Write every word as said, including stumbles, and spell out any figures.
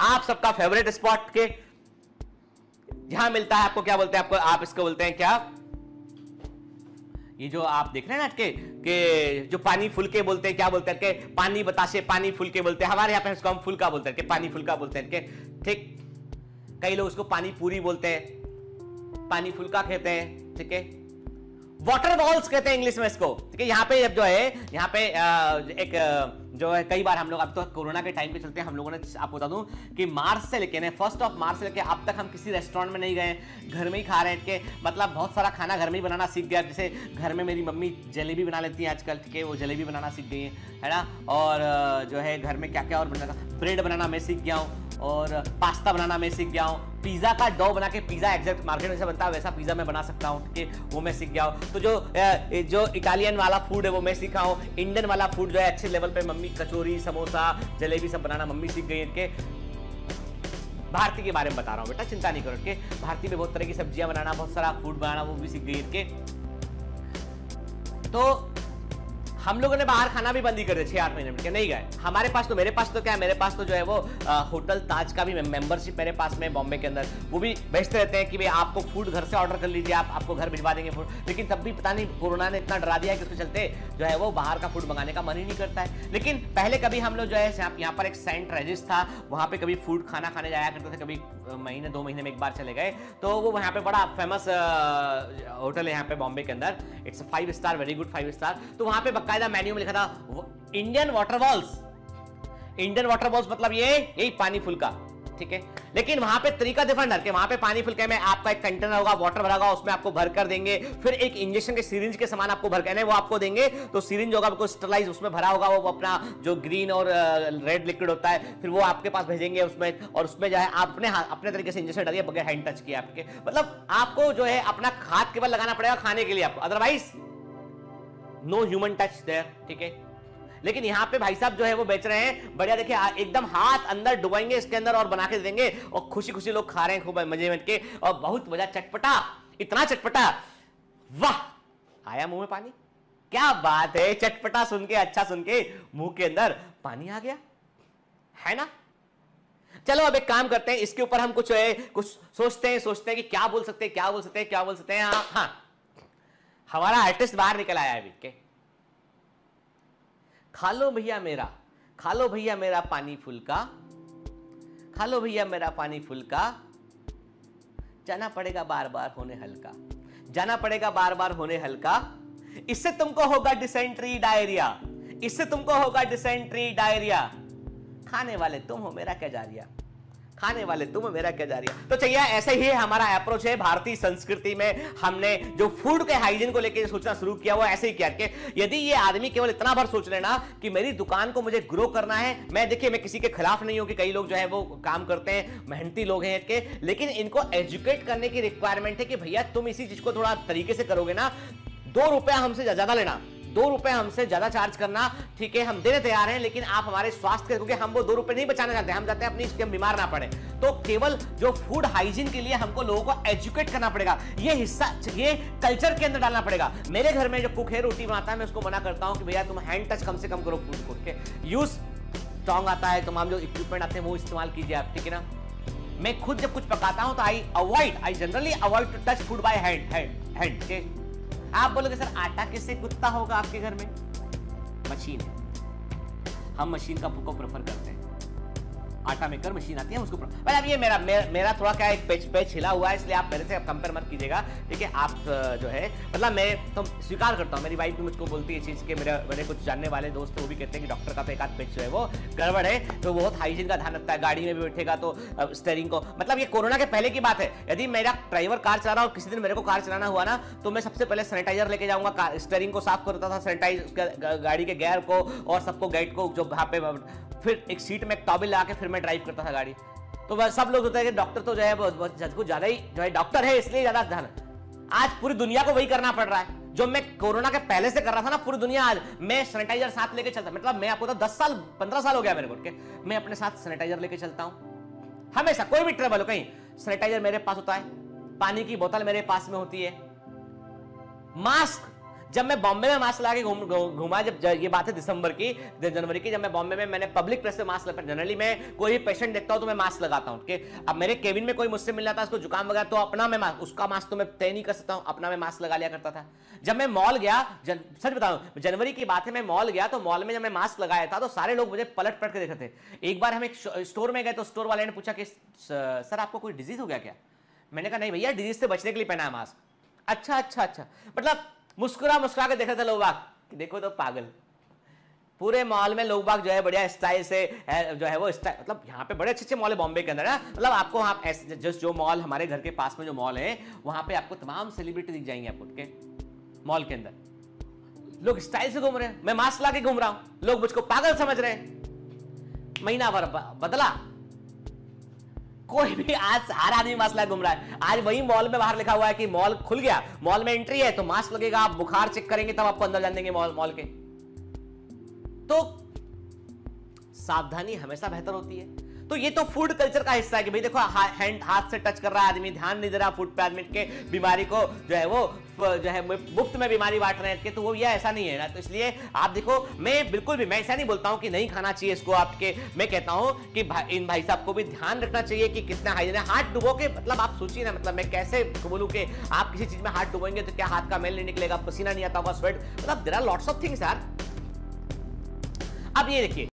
आप सबका favourite spot के जहां मिलता है आपको क्या बोलते हैं, आपको आप इसको बोलते हैं क्या, ये जो आप देख रहे हैं ना के, के जो पानी फुलके बोलते हैं, क्या बोलते हैं के पानी बताशे, पानी फुलके बोलते हैं, हमारे यहाँ पे इसको हम फुलका बोलते हैं, के पानी फुलका बोलते हैं के, ठीक। कई लोग उसको पानी पूरी बोलते हैं, पानी फुलका कहते हैं, ठीक है। वाटर बॉल्स कहते हैं इंग्लिश में इसको, ठीक है। यहाँ पे जो है यहाँ पे एक जो है कई बार हम लोग, अब तो कोरोना के टाइम पे चलते हैं, हम लोगों ने आपको बता दूं कि मार्च से लेके फर्स्ट ऑफ मार्च से लेके अब तक हम किसी रेस्टोरेंट में नहीं गए, घर में ही खा रहे हैं के, मतलब बहुत सारा खाना घर में ही बनाना सीख गया। जैसे घर में मेरी मम्मी जलेबी बना लेती हैं आजकल, ठीक है, वो जलेबी बनाना सीख गई है, है ना। और जो है घर में क्या क्या और बनाना, ब्रेड बनाना मैं सीख गया हूँ, और पास्ता बनाना मैं सीख गया हूँ, पिज्जा का डो बना के, पिज्जा एग्जैक्ट मार्केट में जैसा बनता है वैसा पिज्जा मैं बना सकता हूँ, ठीक है, वो मैं सीख गया हूँ। तो जो जो इटालियन वाला फूड है वो मैं सीखा हूँ, इंडियन वाला फूड जो है अच्छे लेवल पे मम्मी कचौरी, समोसा, जलेबी सब बनाना मम्मी सीख गई है। भारतीय के बारे में बता रहा हूँ बेटा, चिंता नहीं करो, के भारतीय में बहुत तरह की सब्जियां बनाना, बहुत सारा फूड बनाना वो भी सीख गई है। तो हम लोगों ने बाहर खाना भी बंद ही कर दिया, छह आठ महीने में नहीं गए। हमारे पास तो, मेरे पास तो क्या है, मेरे पास तो जो है वो आ, होटल ताज का भी मेंबरशिप मेरे पास में बॉम्बे के अंदर, वो भी भेजते रहते हैं कि भाई आपको फूड घर से ऑर्डर कर लीजिए, आप आपको घर भिजवा देंगे फूड। लेकिन तब भी पता नहीं कोरोना ने इतना डरा दिया है कि उसके चलते जो है वो बाहर का फूड मंगाने का मन ही नहीं करता है। लेकिन पहले कभी हम लोग जो है यहाँ पर एक सेंट रेजिस था, वहाँ पे कभी फूड खाना खाने जाया करते थे, कभी महीने दो महीने में एक बार चले गए। तो वो यहाँ पे बड़ा फेमस होटल है यहाँ पे बॉम्बे के अंदर, it's five star, very good five star. तो वहाँ पे बाकायदा मेन्यू में लिखा था Indian water balls. Indian water balls मतलब ये यही पानी फुल्का, ठीक है। लेकिन वहां पे तरीका डिफरेंट है कि वहां पे पानी फुल्के में आपका एक कंटेनर होगा, वाटर भरा होगा, उसमें आपको भर कर देंगे, फिर एक इंजेक्शन के सिरिंज के समान आपको भर कर वो आपको देंगे। तो सिरिंज होगा आपको स्टरलाइज, उसमें भरा होगा वो अपना जो ग्रीन और रेड लिक्विड होता है, फिर वो आपके पास भेजेंगे उसमें, और उसमें जो है आप अपने अपने तरीके से इंजेक्शन डालिए बगैर हैंड टच किए आपके। मतलब आपको जो है अपना हाथ केवल लगाना पड़ेगा खाने के लिए आपको, otherwise no human touch there, ठीक है। लेकिन यहाँ पे भाई साहब जो है वो बेच रहे हैं बढ़िया, देखिए एकदम हाथ अंदर डुबाएंगे इसके अंदर और बना के दे देंगे, और खुशी खुशी लोग खा रहे हैं खूब मजे में के, और बहुत मजा, चटपटा, इतना चटपटा, वाह आया मुंह में पानी, क्या बात है, चटपटा सुन के, अच्छा सुन के मुंह के अंदर पानी आ गया, है ना। चलो अब एक काम करते हैं, इसके ऊपर हम कुछ है कुछ सोचते हैं सोचते हैं कि क्या बोल सकते हैं क्या बोल सकते हैं क्या बोल सकते हैं। हाँ हाँ, हमारा आर्टिस्ट बाहर निकल आया है अभी के, खा लो भैया मेरा, खा लो भैया मेरा पानी फुल्का, खा लो भैया मेरा पानी फुल्का, जाना पड़ेगा बार बार होने हल्का, जाना पड़ेगा बार बार होने हल्का, इससे तुमको होगा डिसेंट्री डायरिया, इससे तुमको होगा डिसेंट्री डायरिया, खाने वाले तुम हो मेरा क्या जारिया, खाने वाले तुम मेरा क्या जारिया। तो चाहिए ऐसे ही हमारा अप्रोच है भारतीय संस्कृति में। हमने जो फूड के हाइजीन को लेकर सोचना शुरू किया वो ऐसे ही किया कि यदि ये आदमी केवल इतना भर सोच लेना कि मेरी दुकान को मुझे ग्रो करना है, मैं देखिए मैं किसी के खिलाफ नहीं हूं कि कई लोग जो है वो काम करते हैं, मेहनती लोग हैं के, लेकिन इनको एजुकेट करने की रिक्वायरमेंट है कि भैया तुम इसी चीज को थोड़ा तरीके से करोगे ना, दो रुपया हमसे ज्यादा लेना, दो रुपए हमसे ज्यादा चार्ज करना, ठीक है, हम देने तैयार हैं, लेकिन आप हमारे स्वास्थ्य के, क्योंकि हम वो दो रुपए नहीं बचाना चाहते, हम चाहते हैं अपनी हम बीमार ना पड़े। तो केवल जो फूड हाइजीन के लिए हमको लोगों को एजुकेट करना पड़ेगा, ये हिस्सा, ये कल्चर के अंदर डालना पड़ेगा। मेरे घर में जो कुक है रोटी बनाता है, मैं उसको मना करता हूं कि भैया तुम हैंड टच कम से कम करो फूड को, ठीक है, यूज स्ट्रॉन्ग आता है, तमाम जो इक्विपमेंट आते हैं वो इस्तेमाल कीजिए आप, ठीक है ना। मैं खुद जब कुछ पकाता हूं तो I avoid I generally avoid to touch food by hand hand hand ठीक है। आप बोलोगे सर आटा किससे गूंथता होगा आपके घर में? मशीन है, हम मशीन का को प्रेफर करते हैं, आटा मेकर मशीन आती है उसको। पर अब ये मेरा मेरा, मेरा थोड़ा क्या एक पेज पेज हिला हुआ है, इसलिए आप मेरे से कंपेयर मत कीजिएगा, ठीक है। आप जो है मतलब मैं तो स्वीकार करता हूँ, मेरी वाइफ भी मुझको बोलती है चीज़ के, मेरे मेरे कुछ जानने वाले दोस्त वो भी कहते हैं कि डॉक्टर का तो एक आध पेज जो है वो गड़बड़ है, तो बहुत हाइजीन का ध्यान रखता है, गाड़ी में भी बैठेगा तो स्टीयरिंग को, मतलब ये कोरोना के पहले की बात है। यदि मेरा ड्राइवर कार चला रहा और किसी दिन मेरे को कार चलाना हुआ ना, तो मैं सबसे पहले सैनिटाइजर लेके जाऊंगा, स्टीयरिंग को साफ करता था, सैनिटाइज गाड़ी के गेयर को और सबको गाइड को जो वहाँ पे, फिर एक सीट में एक टॉवल लगा के फिर मैं ड्राइव करता था गाड़ी। तो बस सब लोग होता है कि डॉक्टर तो जो है बहुत ज्यादा ही जो है डॉक्टर है इसलिए ज्यादा ध्यान। आज पूरी दुनिया को वही करना पड़ रहा है जो मैं कोरोना के पहले से कर रहा था ना, पूरी दुनिया आज मैं सैनिटाइजर साथ लेके चलता, मतलब मैं आपको तो दस साल पंद्रह साल हो गया मेरे को के मैं अपने साथ सैनिटाइजर लेके चलता हूं हमेशा, कोई भी ट्रेवल हो कहीं सैनिटाइजर मेरे पास होता है, पानी की बोतल मेरे पास में होती है, मास्क जब मैं बॉम्बे में मास्क लगा के घूम घूमा, जब ये बात है दिसंबर की, जनवरी की, जब मैं बॉम्बे में मैंने पब्लिक प्लेस पे मास्क लगा, जनरली मैं कोई भी पेशेंट देखता हूं तो मैं मास्क लगाता हूं कि अब मेरे केबिन में कोई मुझसे मिल जाता है, उसको जुकाम वगैरह, तो अपना मैं मास्क, उसका मास्क तो मैं तय नहीं कर सकता हूं, अपना मैं मास्क लगा लिया करता था। जब मैं मॉल गया, जन, सच बताऊं जनवरी की बात है, मैं मॉल गया तो मॉल में जब मैं मास्क लगाया था तो सारे लोग मुझे पलट पलट के देख रहे थे। एक बार हम एक स्टोर में गए तो स्टोर वाले ने पूछा कि सर आपको कोई डिजीज हो गया क्या? मैंने कहा नहीं भैया, डिजीज से बचने के लिए पहना है मास्क। अच्छा अच्छा अच्छा, मतलब मुस्कुरा मुस्कुरा के देख रहे थे लोग बाग, देखो तो पागल। पूरे मॉल में लोग बाग जो है बढ़िया स्टाइल से है, जो है वो स्टाइल, मतलब यहाँ पे बड़े अच्छे अच्छे मॉल है बॉम्बे के अंदर ना, मतलब आपको वहाँ ऐसे जस्ट जो मॉल हमारे घर के पास में जो मॉल है वहां पे आपको तमाम सेलिब्रिटी दिख जाएंगे आपको के मॉल के अंदर। लोग स्टाइल से घूम रहे हैं, मैं मास्क ला के घूम रहा हूं, लोग मुझको पागल समझ रहे हैं। महीना भर बदला, कोई भी आज हर आदमी मास्क लगा घूम रहा है। आज वही मॉल में बाहर लिखा हुआ है कि मॉल खुल गया, मॉल में एंट्री है तो मास्क लगेगा, आप बुखार चेक करेंगे तब आपको अंदर जाने देंगे मॉल मॉल के। तो सावधानी हमेशा बेहतर होती है। तो ये तो फूड कल्चर का हिस्सा है कि भाई देखो हैंड हाथ से टच कर रहा है आदमी, ध्यान नहीं दे रहा फूड पे आदमी के, बीमारी को जो है वो जो है मुफ्त में बीमारी बांट रहे हैं, तो वो ये ऐसा नहीं है ना। तो इसलिए आप देखो, मैं बिल्कुल भी मैं ऐसा नहीं बोलता हूं कि नहीं खाना चाहिए इसको आपके, मैं कहता हूं कि भा, इन भाई साहब को भी ध्यान रखना चाहिए कि कितना हाइजीन है। हाथ डुबो के, मतलब आप सोचिए ना, मतलब मैं कैसे बोलूं कि आप किसी चीज में हाथ डुबोएंगे तो क्या हाथ का मैल नहीं निकलेगा, पसीना नहीं आता होगा, स्वेट, मतलब there are lots of things यार। अब ये देखिए,